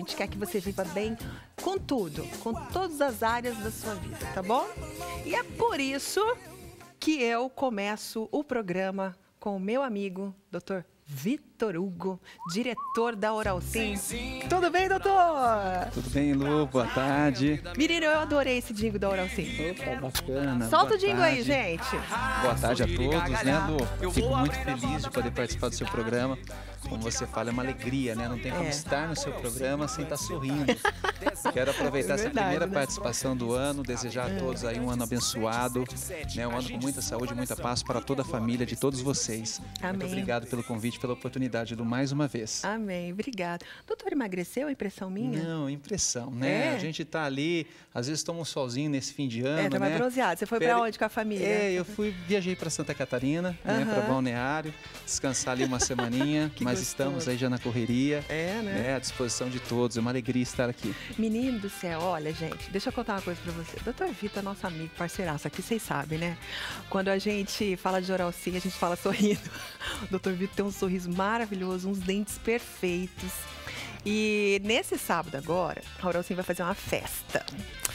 gente quer que você viva bem com tudo, com todas as áreas da sua vida, tá bom? E é por isso que eu começo o programa com o meu amigo, Dr. Vitor Hugo, diretor da Oral Sim. Tudo bem, doutor? Tudo bem, Lu? Boa tarde. Menino, eu adorei esse jingle da Oral Sim. Opa, bacana. Solta o jingle aí, gente. Boa tarde a todos, né, Lu? Fico muito feliz de poder participar do seu programa. Como você fala, é uma alegria, né? Não tem como estar no seu programa sem estar sorrindo. Quero aproveitar essa primeira participação do ano, desejar a todos aí um ano abençoado, né? Um ano com muita saúde e muita paz para toda a família de todos vocês. Amém. Muito obrigado pelo convite, pela oportunidade do mais uma vez. Amém, obrigada. Doutor, emagreceu? Impressão minha? Não, impressão, né? A gente tá ali, às vezes toma um solzinho nesse fim de ano, tá mais bronzeado. Você foi para onde com a família? Eu viajei para Santa Catarina, né, para Balneário, descansar ali uma semaninha, mas estamos aí já na correria, né, à disposição de todos. É uma alegria estar aqui. Menino do céu, olha, gente, deixa eu contar uma coisa para você. Doutor Vitor é nosso amigo, parceiraço aqui, vocês sabem, né? Quando a gente fala de Oral Sim, a gente fala sorrindo. O doutor Vitor tem um sorriso maravilhoso, uns dentes perfeitos. E nesse sábado agora, a Oral Sim vai fazer uma festa.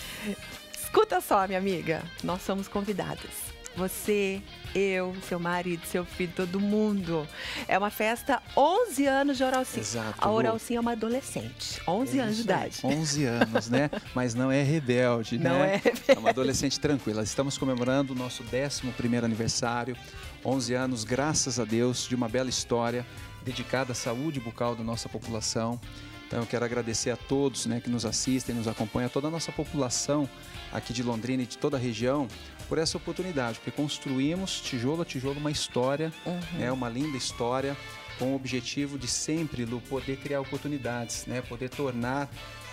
Escuta só, minha amiga, nós somos convidadas. Você, eu, seu marido, seu filho, todo mundo. É uma festa 11 anos de Oral Sim. Exato. A Oral Sim é uma adolescente, 11 anos de idade. 11 anos, né? Mas não é rebelde, não né? É rebelde. É uma adolescente tranquila. Estamos comemorando o nosso 11º aniversário. 11 anos, graças a Deus, de uma bela história dedicada à saúde bucal da nossa população. Então eu quero agradecer a todos, né, que nos assistem, nos acompanham, a toda a nossa população aqui de Londrina e de toda a região, por essa oportunidade, porque construímos tijolo a tijolo uma história, né, uma linda história, com o objetivo de sempre, Lu, poder criar oportunidades, né, poder tornar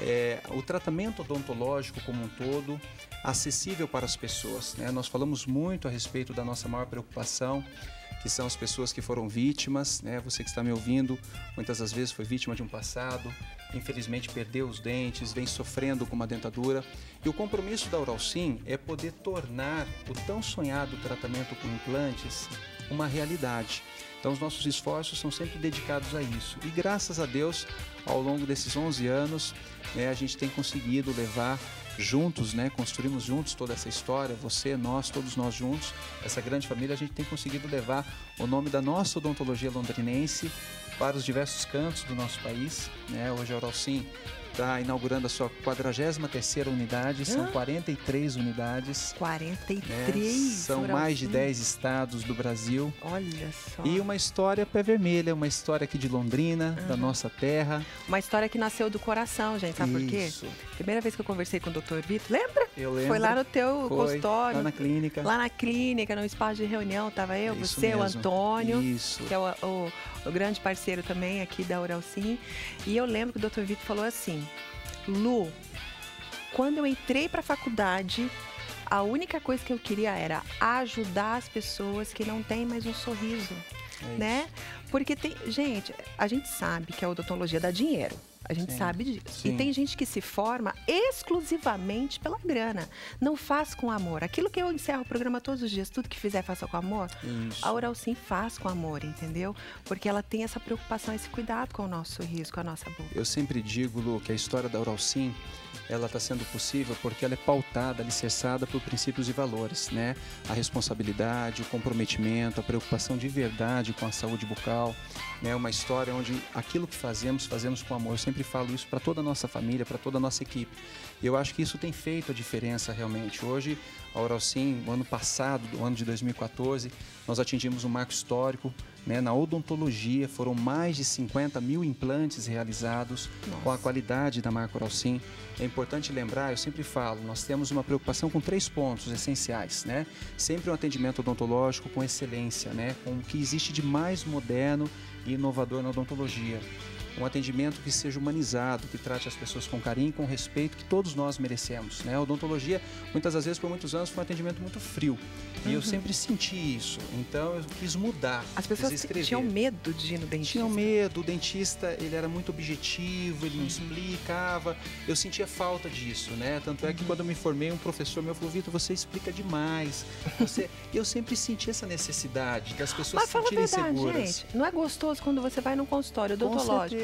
o tratamento odontológico como um todo acessível para as pessoas, né? Nós falamos muito a respeito da nossa maior preocupação, que são as pessoas que foram vítimas, né? Você que está me ouvindo, muitas das vezes foi vítima de um passado, infelizmente perdeu os dentes, vem sofrendo com uma dentadura. E o compromisso da Oral Sim é poder tornar o tão sonhado tratamento com implantes uma realidade. Então os nossos esforços são sempre dedicados a isso. E graças a Deus, ao longo desses 11 anos, né, a gente tem conseguido levar juntos, né, construímos juntos toda essa história, você, nós, todos nós juntos, essa grande família, a gente tem conseguido levar o nome da nossa odontologia londrinense para os diversos cantos do nosso país, né? Hoje a Oral Sim está inaugurando a sua 43ª unidade, são 43 unidades. 43? Né? São mais de 10 estados do Brasil. Olha só. E uma história pé vermelha, uma história aqui de Londrina, da nossa terra. Uma história que nasceu do coração, gente, sabe por quê? Primeira vez que eu conversei com o Dr. Vitor, lembra? Eu lembro. Foi lá no teu consultório. Lá na clínica. Lá na clínica, no espaço de reunião, tava eu, Isso você, mesmo. o Antônio, Isso. que é o grande parceiro também aqui da Oral Sim. E eu lembro que o Dr. Vitor falou assim: Lu, quando eu entrei para a faculdade, a única coisa que eu queria era ajudar as pessoas que não têm mais um sorriso, né? Porque gente, a gente sabe que a odontologia dá dinheiro. A gente sabe disso. Sim. E tem gente que se forma exclusivamente pela grana. Não faz com amor. Aquilo que eu encerro o programa todos os dias, tudo que fizer, faça com amor. Isso. A Oral Sim faz com amor, entendeu? Porque ela tem essa preocupação, esse cuidado com o nosso sorriso, com a nossa boca. Eu sempre digo, Lu, que a história da Oral Sim, ela está sendo possível porque ela é pautada, alicerçada por princípios e valores, né? A responsabilidade, o comprometimento, a preocupação de verdade com a saúde bucal, né? Uma história onde aquilo que fazemos, fazemos com amor. Eu sempre falo isso para toda a nossa família, para toda a nossa equipe. E eu acho que isso tem feito a diferença realmente. Hoje, a Oral Sim, no ano passado, no ano de 2014, nós atingimos um marco histórico, né? Na odontologia, foram mais de 50 mil implantes realizados com a qualidade da marca Oral Sim. É importante lembrar, eu sempre falo, nós temos uma preocupação com 3 pontos essenciais, né? Sempre um atendimento odontológico com excelência, né? Com o que existe de mais moderno e inovador na odontologia. Um atendimento que seja humanizado, que trate as pessoas com carinho e com respeito que todos nós merecemos, né? A odontologia, muitas das vezes, por muitos anos, foi um atendimento muito frio. E eu sempre senti isso. Então, eu quis mudar. As pessoas tinham medo de ir no dentista. Tinham medo. O dentista, ele era muito objetivo, ele não explicava. Eu sentia falta disso, né? Tanto é que quando eu me formei, um professor meu falou: Vitor, você explica demais. Eu sempre senti essa necessidade das pessoas se sentirem seguras. Gente, não é gostoso quando você vai num consultório odontológico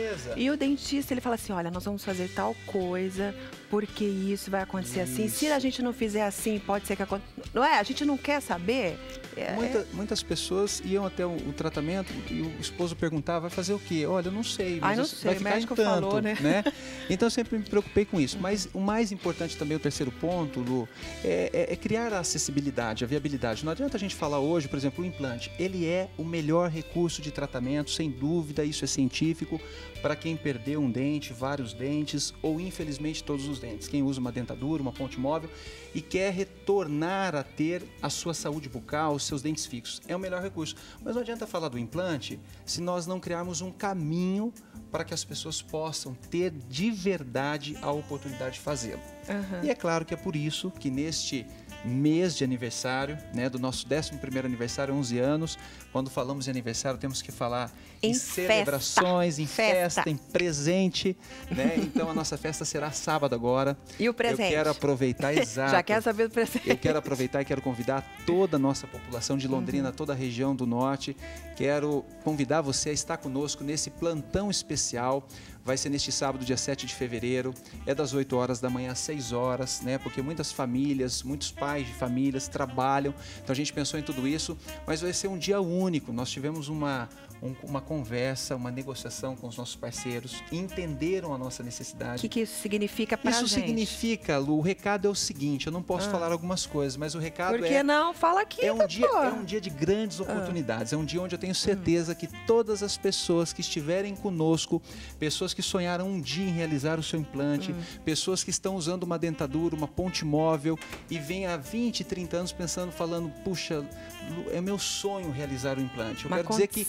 certeza. E o dentista, ele fala assim, olha, nós vamos fazer tal coisa, porque isso vai acontecer assim. Se a gente não fizer assim, pode ser que aconteça. Não é? A gente não quer saber. Muitas pessoas iam até o tratamento e o esposo perguntava, vai fazer o quê? Olha, eu não sei, mas não sei, vai ficar o médico em tanto, falou, né? Então eu sempre me preocupei com isso. Mas o mais importante também, o terceiro ponto, Lu, é criar a acessibilidade, a viabilidade. Não adianta a gente falar hoje, por exemplo, o implante. Ele é o melhor recurso de tratamento, sem dúvida, isso é científico, para quem perdeu um dente, vários dentes ou infelizmente todos os dentes. Quem usa uma dentadura, uma ponte móvel e quer retornar a ter a sua saúde bucal, os seus dentes fixos. É o melhor recurso. Mas não adianta falar do implante se nós não criarmos um caminho para que as pessoas possam ter de verdade a oportunidade de fazê-lo. E é claro que é por isso que neste mês de aniversário, né, do nosso 11º aniversário, 11 anos, quando falamos de aniversário temos que falar em celebrações, em festa, em presente, né? Então a nossa festa será sábado agora. E o presente? Eu quero aproveitar, exato. Já quero saber do presente. Eu quero aproveitar e quero convidar toda a nossa população de Londrina, toda a região do norte. Quero convidar você a estar conosco nesse plantão especial. Vai ser neste sábado, dia 7 de fevereiro, é das 8 horas da manhã às 6 horas, né? Porque muitas famílias, muitos pais de famílias trabalham, então a gente pensou em tudo isso, mas vai ser um dia único. Nós tivemos uma conversa, uma negociação com os nossos parceiros, entenderam a nossa necessidade. O que isso significa para a gente? Isso significa, Lu, o recado é o seguinte, eu não posso falar algumas coisas, mas o recado Por que não? Fala aqui, é um dia de grandes oportunidades, é um dia onde eu tenho certeza que todas as pessoas que estiverem conosco, pessoas que sonharam um dia em realizar o seu implante, pessoas que estão usando uma dentadura, uma ponte móvel e vêm há 20, 30 anos pensando, falando, puxa, é meu sonho realizar o implante. Eu quero dizer que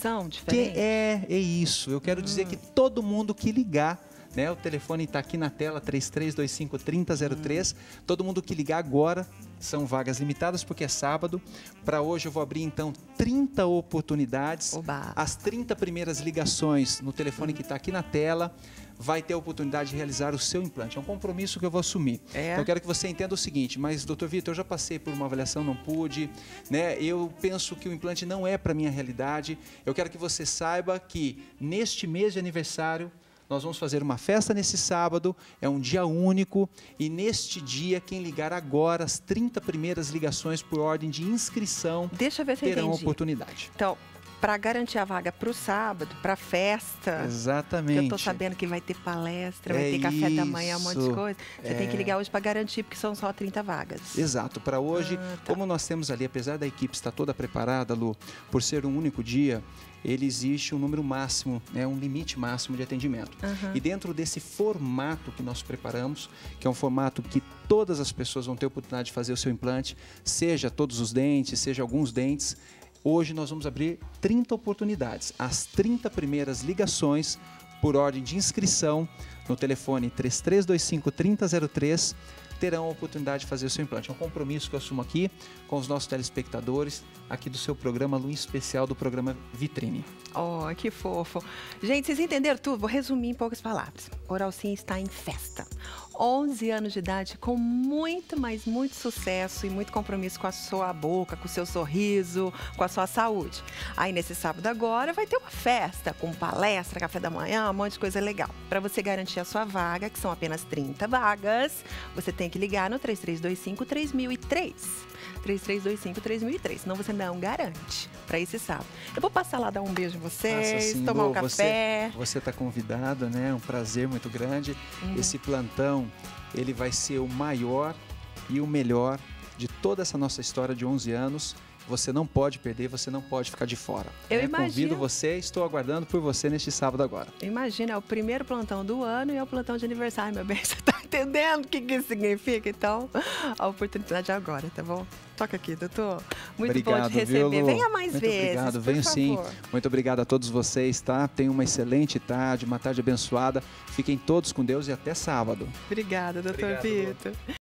é isso. Eu quero dizer que todo mundo que ligar, né, o telefone está aqui na tela, 3325-3003. Todo mundo que ligar agora, são vagas limitadas porque é sábado. Para hoje eu vou abrir então 30 oportunidades. Oba. As 30 primeiras ligações no telefone que está aqui na tela vai ter a oportunidade de realizar o seu implante. É um compromisso que eu vou assumir. Então eu quero que você entenda o seguinte, mas doutor Vitor, eu já passei por uma avaliação, não pude, né? Eu penso que o implante não é para minha realidade. Eu quero que você saiba que neste mês de aniversário nós vamos fazer uma festa nesse sábado, é um dia único e neste dia, quem ligar agora, as 30 primeiras ligações por ordem de inscrição terão oportunidade. Então, para garantir a vaga para o sábado, para a festa. Exatamente. Eu estou sabendo que vai ter palestra, vai ter café da manhã, um monte de coisa. Você tem que ligar hoje para garantir, porque são só 30 vagas. Exato. Para hoje, como nós temos ali, apesar da equipe estar toda preparada, Lu, por ser um único dia, ele existe um número máximo, né, um limite máximo de atendimento. E dentro desse formato que nós preparamos, que é um formato que todas as pessoas vão ter a oportunidade de fazer o seu implante, seja todos os dentes, seja alguns dentes, hoje nós vamos abrir 30 oportunidades. As 30 primeiras ligações por ordem de inscrição no telefone 3325-3003 terão a oportunidade de fazer o seu implante. É um compromisso que eu assumo aqui com os nossos telespectadores, aqui do seu programa Lu Especial, do programa Vitrine. Oh, que fofo. Gente, vocês entenderam tudo? Vou resumir em poucas palavras. Oral Sim está em festa. 11 anos de idade com muito, mas muito sucesso e muito compromisso com a sua boca, com o seu sorriso, com a sua saúde. Aí nesse sábado agora vai ter uma festa com palestra, café da manhã, um monte de coisa legal. Para você garantir a sua vaga, que são apenas 30 vagas, você tem que ligar no 3325-3003. 3325-3003, senão você não garante para esse sábado. Eu vou passar lá, dar um beijo em vocês, tomar um café. Você está convidada, né? Um prazer muito grande. Esse plantão, ele vai ser o maior e o melhor de toda essa nossa história de 11 anos. Você não pode perder, você não pode ficar de fora. Eu imagino. Convido você, estou aguardando por você neste sábado agora. Imagina, é o primeiro plantão do ano e é o plantão de aniversário, meu bem. Você está entendendo o que isso significa? Então, a oportunidade é agora, tá bom? Toca aqui, doutor. Muito obrigado, bom te receber. Viu, Venha mais muito vezes, obrigado. Venho sim. Muito obrigado a todos vocês, tá? Tenham uma excelente tarde, uma tarde abençoada. Fiquem todos com Deus e até sábado. Obrigada, doutor Vitor.